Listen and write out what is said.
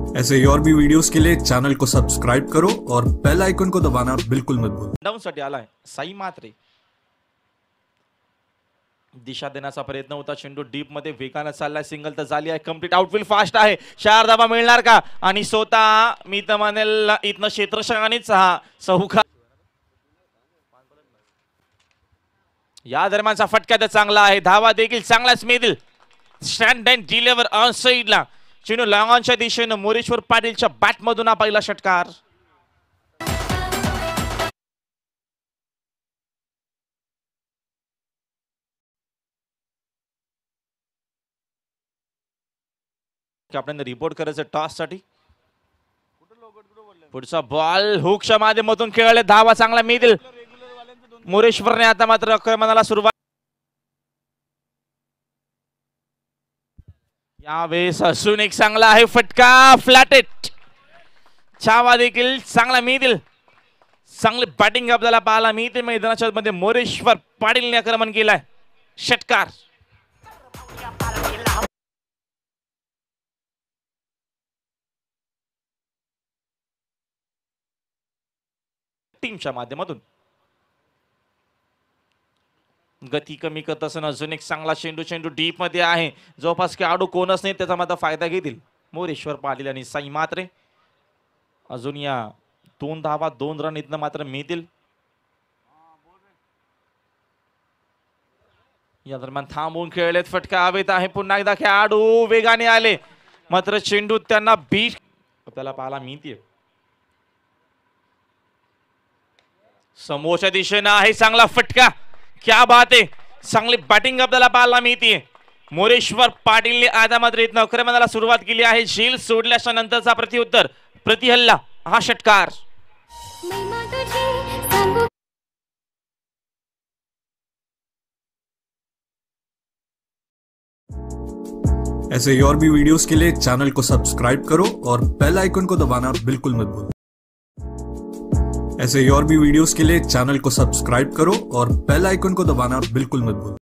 ऐसे ही और भी वीडियोस के लिए चैनल को सब्सक्राइब करो और बेल आइकन को दबाना बिल्कुल मत भूलो। डाऊन साठी आलाय साई मात्रे, दिशा देण्याचा प्रयत्न होता, चेंडू डीप मध्ये वेगाने चाललाय, सिंगल तर झाली आहे, कंप्लीट आउटफील्ड फास्ट आहे, 4 धावा मिळणार का? आणि स्वतः मी तर म्हणेल इथनं क्षेत्ररक्षकानेच हा चौका, या दरम्यानचा फटका तर चांगला आहे, धावा देखील चांगलाच मिळतील, स्टँड अँड डिलिव्हर ऑन साइडला, चेंडू लॉंग ऑनच्या दिशेने मोरेश्वर पाटीलच्या बॅट मधून हा पहिला षटकार. आपल्याला रिपोर्ट करायचं टॉस साठी, पुढचा बॉल हुकच्या माध्यमातून खेळले, धावा चांगला मिळतील मोरेश्वरने. आता मात्र आक्रमणाला सुरुवात, यावेळेस असून एक चांगला आहे फटका, फ्लॅटेड, छावा देखील चांगला मिळतील, चांगली बॅटिंग आपल्याला पाहायला मिळते मैदानाच्या मध्ये. मोरेश्वर पाटीलने आक्रमण केलाय, षटकार. टीमच्या माध्यमातून गती कमी करत असताना अजून एक चांगला चेंडू डीप मध्ये आहे, जवळपास खेळाडू कोणच नाही, त्याचा मात्र फायदा घेतील मोरेश्वर पाटील आणि साई मात्रे. अजून या 2 धावा 2 रन इथनं मात्र मिळतील. या दरम्यान थांबून खेळलेत, फटका हवेत आहे, पुन्हा एकदा खेळाडू वेगाने आले, मात्र चेंडू त्यांना बीट आपल्याला पाहायला मिळते. समोरच्या दिशेनं आहे चांगला फटका, क्या बात आहे, चांगली बॅटिंग आपल्याला पाहायला मिळते. मोरेश्वर पाटीलने आता मात्र इथनं आक्रमणाला सुरुवात केली आहे, झेल सोडल्याच्या नंतरचा प्रतिउत्तर, प्रतिहल्ला, हा षटकार. ऐसे ही और भी वीडियोस के लिए चैनल को सब्सक्राइब करो और बेल आइकन को दबाना बिल्कुल मत भूलो। ऐसे ही और भी वीडियोस के लिए चैनल को सब्सक्राइब करो और बेल आइकन को दबाना बिल्कुल मत भूलो।